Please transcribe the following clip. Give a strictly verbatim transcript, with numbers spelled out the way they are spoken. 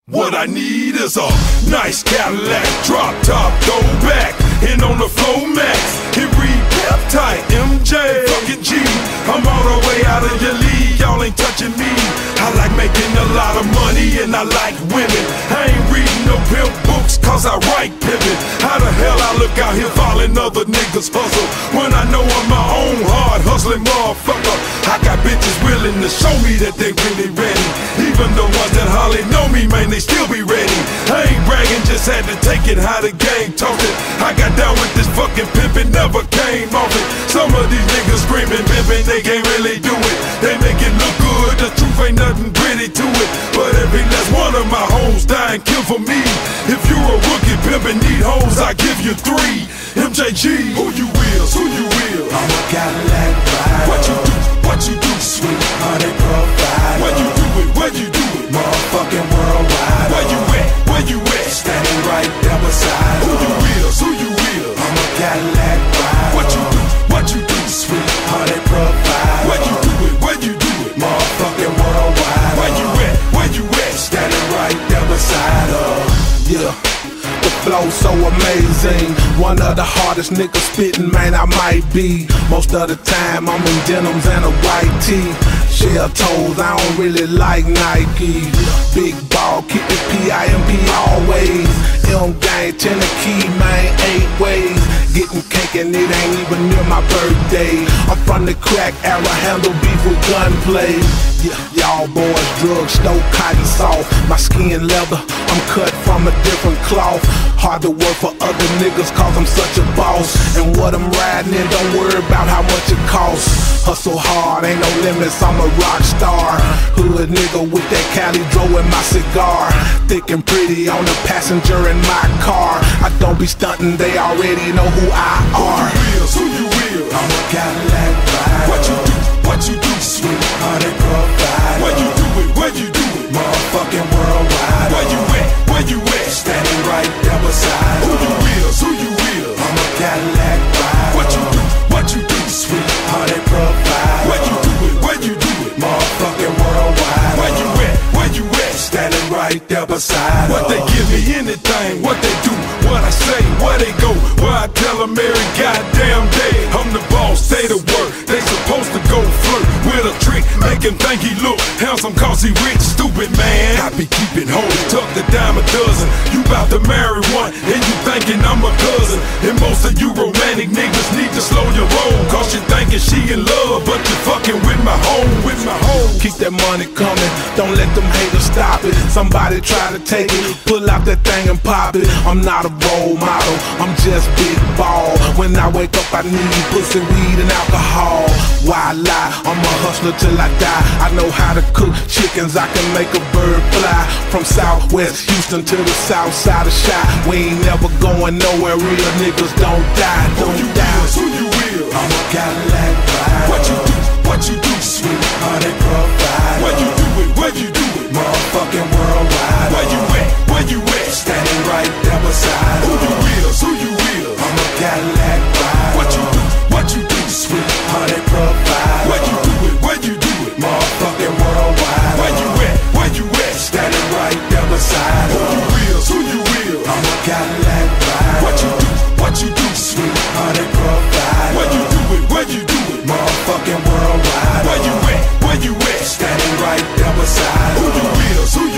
What I need is a nice Cadillac, drop top, go back, and on the floor max. It read pep tight, M J, fucking G. I'm all the way out of your league, y'all ain't touching me. I like making a lot of money and I like women. I ain't reading no pimp books cause I write pimpin'. How the hell I look out here following other niggas hustle when I know I'm my own hard hustling motherfucker. I got bitches willing to show me that they really ready. Even the ones that hardly know me, man, they still be ready. I ain't bragging, just had to take it how the game talkin'. I got down with this fucking pimpin', never came off it. Some of these niggas screaming pimpin', they can't really do it. They make it look good, the truth ain't nothing pretty to it. But every last one of my hoes die and kill for me. If you're a rookie pimpin', need hoes, I give you three. M J G, who you will, who you will. I'm a Cadillac rider. What you do, what you do, Sweet honey provider. where you do it, where you do it. Motherfucking worldwide. Where you at, where you at. Standing right there beside Who you her. will, who you will. I'm a Cadillac rider. What you do, what you do. Sweet honey provider. Where you do it, where you do it. Motherfucking worldwide. Where you at, where you at. Standing right there beside her. Yeah, the flow so amazing. One of the hardest niggas spittin', man, I might be. Most of the time I'm in denims and a white tee. Shell toes, I don't really like Nike. Big ball, keep it P I M P always. M gang, ten the key, man, eight ways. Getting cake and it ain't even near my birthday. I'm from the crack era, handle beef with gunplay. Yeah, y'all boys drugs, stove cotton soft. My skin leather, I'm cut from a different cloth. Hard to work for other niggas cause I'm such a boss. And what I'm riding in, don't worry about how much it costs. Hustle hard, ain't no limits, I'm a rock star. Hood nigga with that Cali Dro in my cigar. Thick and pretty on the passenger in my car. I don't be stunting, they already know who I are. Who you will, I'm a Cadillac rider. what you do, what you do. Sweet honey provider. Where you do it, where you do it. Motherfucking worldwide. Where you at, where you at. Standing right there beside Who you her. will, who you will. I'm a Cadillac rider. What you do, what you do. Sweet honey provider. Where you do it, where you do it. Motherfucking worldwide. Where you at, where you at. Standing right there beside What her. they give me, anything, what they do, what I say, where they go, where I tell them every goddamn day. I'm the boss, say the word, they supposed to go flirt with a trick, make him think he look handsome cause he rich, stupid man. I be keeping hoes, tuck the dime a dozen, you bout to marry one, and you thinking I'm a cousin. And most of you romantic niggas need to slow your roll, cause you thinking she in love, but you fucking with my hoe, with my hoe. Keep that money coming, don't let them haters stop it. Somebody try to take it, pull out that thing and pop it. I'm not a role model, I'm just big ball. When I wake up I need pussy, weed and alcohol. Why lie? I'm a hustler till I die. I know how to cook chickens, I can make a bird fly. From Southwest Houston to the south side of Chi. We ain't never going nowhere, real niggas don't die, don't Who you die. will, who you will. I'm a Cadillac rider. What you do, what you do. Sweet honey provider. Where you do it, where you do it. Motherfucking worldwide. Where you at, where you at. Standing right there beside Who you her. will, who you will. I'm a Cadillac rider. What you do, what you do. Sweet honey provider. Where you do it, where you do it. Motherfucking worldwide. Where you at, where you at. Standing right there beside Who her. you will, who you will. I'm a Cadillac rider. What you do, what you do. Sweet honey provider. Where you do it, where you do it. Motherfucking worldwide. Where you at, where you at. Standing right there beside Who her. you will, who